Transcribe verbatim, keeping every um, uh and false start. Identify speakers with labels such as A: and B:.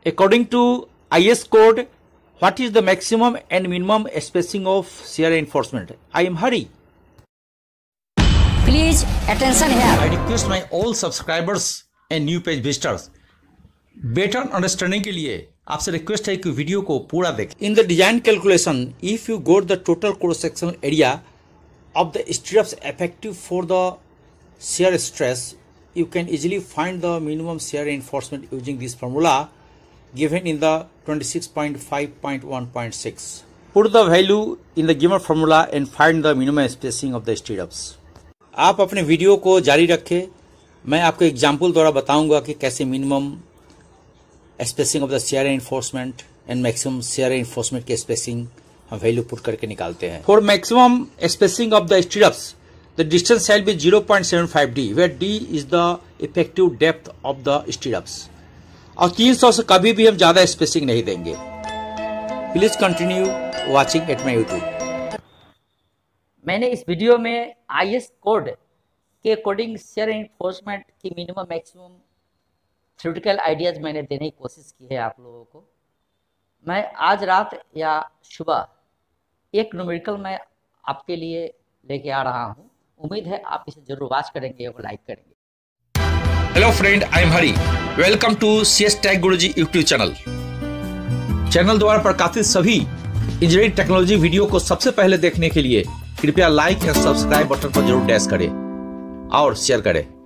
A: According to I S code, what is the maximum and minimum spacing of shear reinforcement? I am Hari.
B: Please attention here.
A: I request my all subscribers and new page visitors better understanding के लिए आपसे request है कि video को पूरा देखें. In the design calculation, if you got the total cross sectional area of the stirrups effective for the shear stress, you can easily find the minimum shear reinforcement using this formula given in the twenty-six point five point one point six. Put the value in the given formula and find the minimum spacing of the stirrups. आप अपने video को जारी रखें. मैं आपको example द्वारा बताऊंगा कि कैसे minimum spacing of the shear reinforcement and maximum shear reinforcement के स्पेसिंग हम वैल्यू पुट करके निकालते हैं. For maximum spacing of the stirrups, the distance shall be zero point seven five d, where d is the effective depth of the stirrups. और तीन सौ से कभी भी हम ज्यादा स्पेसिंग नहीं देंगे. Please continue watching at my YouTube.
B: मैंने इस वीडियो में आई एस कोड के अकॉर्डिंग शेयर एनफोर्समेंट की मिनिमम मैक्सिमम थ्योरेटिकल आइडियाज मैंने देने की कोशिश की है आप लोगों को. मैं आज रात या सुबह एक न्यूमेरिकल मैं आपके लिए लेके आ रहा हूं. उम्मीद है आप इसे जरूर वॉच करेंगे और लाइक करेंगे.
A: Hello friend, I am Hari. Welcome to C S tech Guruji YouTube channel. Channel द्वारा प्रकाशित सभी इंजीनियरिंग टेक्नोलॉजी वीडियो को सबसे पहले देखने के लिए कृपया लाइक एंड सब्सक्राइब बटन पर जरूर डैश करें और शेयर करें.